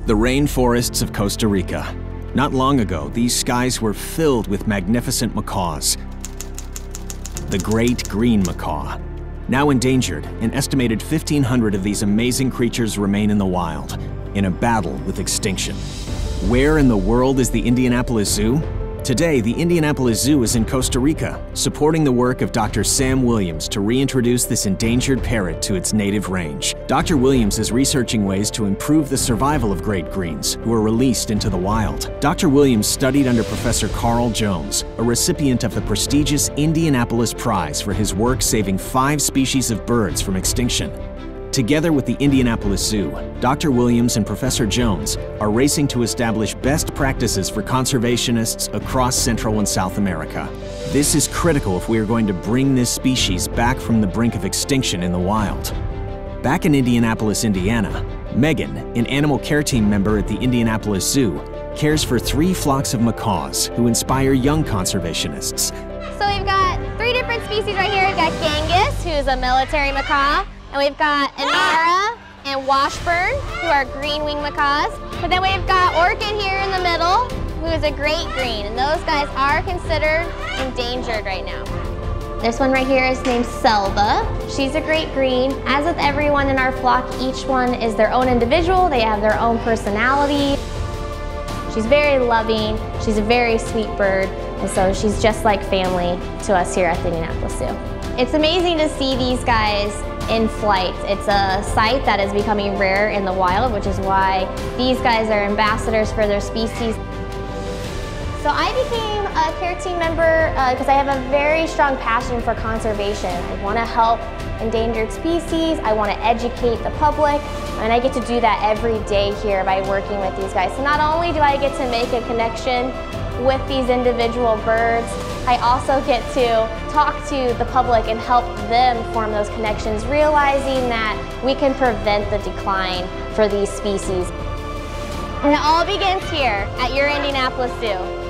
The rainforests of Costa Rica. Not long ago, these skies were filled with magnificent macaws. The Great Green Macaw. Now endangered, an estimated 1,500 of these amazing creatures remain in the wild, in a battle with extinction. Where in the world is the Indianapolis Zoo? Today, the Indianapolis Zoo is in Costa Rica, supporting the work of Dr. Sam Williams to reintroduce this endangered parrot to its native range. Dr. Williams is researching ways to improve the survival of great greens, who are released into the wild. Dr. Williams studied under Professor Carl Jones, a recipient of the prestigious Indianapolis Prize for his work saving 5 species of birds from extinction. Together with the Indianapolis Zoo, Dr. Williams and Professor Jones are racing to establish best practices for conservationists across Central and South America. This is critical if we are going to bring this species back from the brink of extinction in the wild. Back in Indianapolis, Indiana, Megan, an animal care team member at the Indianapolis Zoo, cares for 3 flocks of macaws who inspire young conservationists. So we've got 3 different species right here. We've got Genghis, who's a military macaw. And we've got Inara and Washburn, who are green-winged macaws. But then we've got Orchid here in the middle, who is a great green. And those guys are considered endangered right now. This one right here is named Selva. She's a great green. As with everyone in our flock, each one is their own individual. They have their own personality. She's very loving. She's a very sweet bird. And so she's just like family to us here at the Indianapolis Zoo. It's amazing to see these guys in flight. It's a sight that is becoming rare in the wild, which is why these guys are ambassadors for their species. So I became a care team member because I have a very strong passion for conservation. I want to help endangered species, I want to educate the public, and I get to do that every day here by working with these guys. So not only do I get to make a connection with these individual birds, I also get to talk to the public and help them form those connections, realizing that we can prevent the decline for these species. And it all begins here at your Indianapolis Zoo.